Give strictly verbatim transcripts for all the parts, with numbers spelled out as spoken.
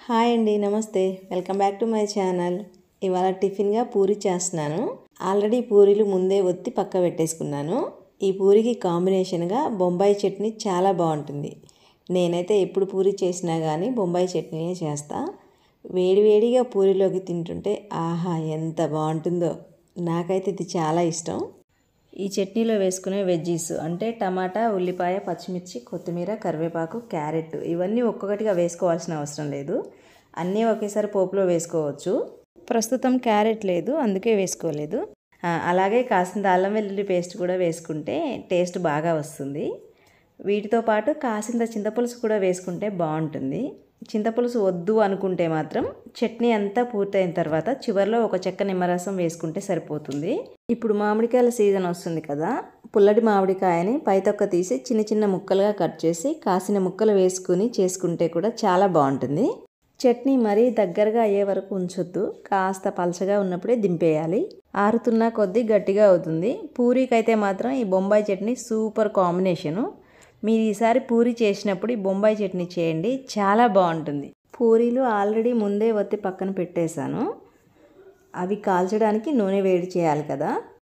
Hi అండి, నమస్తే. Welcome back to my channel. ఇవాళ టిఫిన్గా పూరి చేస్తున్నాను. ఆల్రెడీ పూరీలు ముందే ఒత్తి పక్క పెట్టేసుకున్నాను. ఈ పూరికి కాంబినేషన్గా బొంబాయి చట్నీ చాలా బాగుంటుంది. నేనైతే ఎప్పుడు పూరి చేసినా కానీ బొంబాయి చట్నీయే చేస్తా. వేడివేడిగా పూరిలోకి తింటుంటే ఆహా ఎంత బాగుంటుందో. నాకైతే ఇది చాలా ఇష్టం. ఈ చట్నీలో వేసుకునే వెజ్జీస్ అంటే టమాటా, ఉల్లిపాయ, పచ్చిమిర్చి, కొత్తిమీర, కరివేపాకు, క్యారెట్ ఇవన్నీ ఒక్కొక్కటిగా వేసుకోవాల్సిన అవసరం లేదు. అన్నీ ఒకేసారి పోపులో వేసుకోవచ్చు. ప్రస్తుతం క్యారెట్ లేదు, అందుకే వేసుకోలేదు. అలాగే కాసింత అల్లం వెల్లుల్లి పేస్ట్ కూడా వేసుకుంటే టేస్ట్ బాగా వస్తుంది. వీటితో పాటు కాసింత చింతపులుసు కూడా వేసుకుంటే బాగుంటుంది. చింతపులుసు వద్దు అనుకుంటే మాత్రం చట్నీ అంతా పూర్తయిన తర్వాత చివరిలో ఒక చెక్క నిమ్మరసం వేసుకుంటే సరిపోతుంది. ఇప్పుడు మామిడికాయల సీజన్ వస్తుంది కదా, పుల్లటి మామిడికాయని పైతొక్క తీసి చిన్న చిన్న ముక్కలుగా కట్ చేసి కాసిన ముక్కలు వేసుకుని చేసుకుంటే కూడా చాలా బాగుంటుంది. చట్నీ మరీ దగ్గరగా అయ్యే వరకు ఉంచొద్దు, కాస్త పలచగా ఉన్నప్పుడే దింపేయాలి. ఆరుతున్న కొద్దీ గట్టిగా అవుతుంది. పూరీకైతే మాత్రం ఈ బొంబాయి చట్నీ సూపర్ కాంబినేషను. మీరు ఈసారి పూరి చేసినప్పుడు ఈ బొంబాయి చట్నీ చేయండి, చాలా బాగుంటుంది. పూరీలు ఆల్రెడీ ముందే ఒత్తి పక్కన పెట్టేశాను. అవి కాల్చడానికి నూనె వేడి చేయాలి కదా.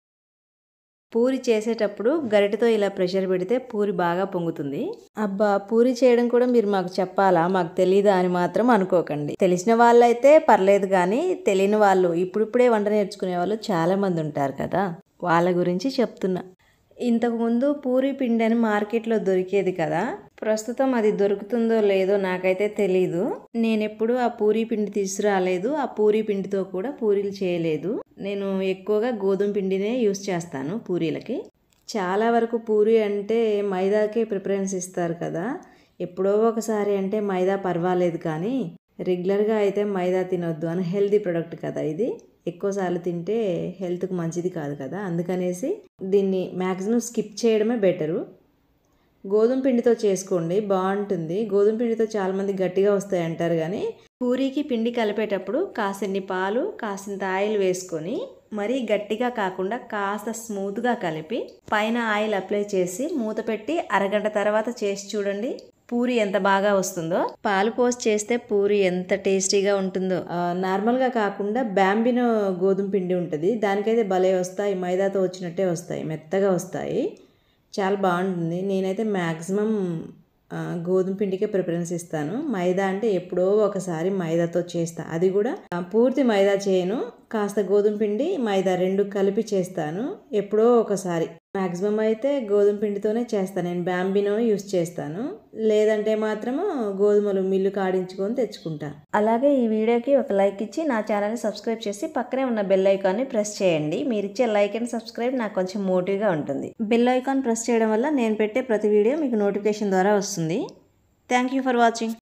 పూరి చేసేటప్పుడు గరిటెతో ఇలా ప్రెషర్ పెడితే పూరి బాగా పొంగుతుంది. అబ్బా, పూరి చేయడం కూడా మీరు మాకు చెప్పాలా, మాకు తెలీదా అని మాత్రం అనుకోకండి. తెలిసిన వాళ్ళైతే పర్లేదు, కానీ తెలియని వాళ్ళు ఇప్పుడిప్పుడే వంట నేర్చుకునే వాళ్ళు చాలామంది ఉంటారు కదా, వాళ్ళ గురించి చెప్తున్నా. ఇంతకుముందు పూరి పిండి అని మార్కెట్లో దొరికేది కదా, ప్రస్తుతం అది దొరుకుతుందో లేదో నాకైతే తెలీదు. నేనెప్పుడు ఆ పూరి పిండి తీసుకురాలేదు, ఆ పూరి పిండితో కూడా పూరీలు చేయలేదు. నేను ఎక్కువగా గోధుమ పిండినే యూస్ చేస్తాను పూరీలకి. చాలా వరకు పూరి అంటే మైదాకే ప్రిఫరెన్స్ ఇస్తారు కదా. ఎప్పుడో ఒకసారి అంటే మైదా పర్వాలేదు, కానీ రెగ్యులర్గా అయితే మైదా తినొద్దు, అని హెల్తీ ప్రొడక్ట్ కదా ఇది. ఎక్కువసార్లు తింటే హెల్త్కి మంచిది కాదు కదా, అందుకనేసి దీన్ని మ్యాక్సిమం స్కిప్ చేయడమే బెటరు. గోధుమ పిండితో చేసుకోండి, బాగుంటుంది. గోధుమ పిండితో చాలామంది గట్టిగా వస్తాయి అంటారు, కానీ పూరీకి పిండి కలిపేటప్పుడు కాసిన్ని పాలు, కాసింత ఆయిల్ వేసుకొని మరీ గట్టిగా కాకుండా కాస్త స్మూత్గా కలిపి పైన ఆయిల్ అప్లై చేసి మూత పెట్టి అరగంట తర్వాత చేసి చూడండి, పూరి ఎంత బాగా వస్తుందో. పాలు పోసి చేస్తే పూరి ఎంత టేస్టీగా ఉంటుందో. నార్మల్గా కాకుండా బాంబినో గోధుమ పిండి ఉంటుంది, దానికైతే భలే వస్తాయి. మైదాతో వచ్చినట్టే వస్తాయి, మెత్తగా వస్తాయి, చాలా బాగుంటుంది. నేనైతే మ్యాక్సిమం గోధుమ పిండికే ప్రిఫరెన్స్ ఇస్తాను. మైదా అంటే ఎప్పుడో ఒకసారి మైదాతో చేస్తా, అది కూడా పూర్తి మైదా చేయను, కాస్త గోధుమ పిండి మైదా రెండు కలిపి చేస్తాను ఎప్పుడో ఒకసారి. మ్యాక్సిమం అయితే గోధుమ పిండితోనే చేస్తాను నేను, బాంబినో యూస్ చేస్తాను. లేదంటే మాత్రము గోధుమలు మిల్లు కాడించుకొని తెచ్చుకుంటా. అలాగే ఈ వీడియోకి ఒక లైక్ ఇచ్చి నా ఛానల్ని సబ్స్క్రైబ్ చేసి పక్కనే ఉన్న బెల్ ఐకాన్ని ప్రెస్ చేయండి. మీరు ఇచ్చే లైక్ అండ్ సబ్స్క్రైబ్ నాకు కొంచెం మోటివ్గా ఉంటుంది. బెల్ ఐకాన్ ప్రెస్ చేయడం వల్ల నేను పెట్టే ప్రతి వీడియో మీకు నోటిఫికేషన్ ద్వారా వస్తుంది. Thank you for watching.